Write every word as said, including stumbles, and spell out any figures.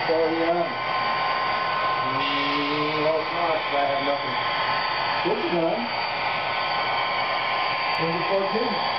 forty-nine. Mm, no, it's not. I have nothing. fifty-nine. Number fourteen.